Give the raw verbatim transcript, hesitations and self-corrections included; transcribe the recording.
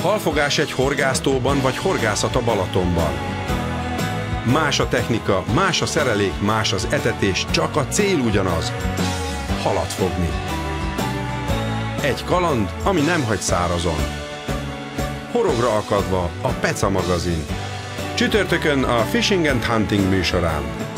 Halfogás egy horgásztóban vagy horgászat a Balatonban. Más a technika, más a szerelék, más az etetés, csak a cél ugyanaz. Halat fogni. Egy kaland, ami nem hagy szárazon. Horogra akadva a Peca magazin. Csütörtökön a Fishing and Hunting műsorán.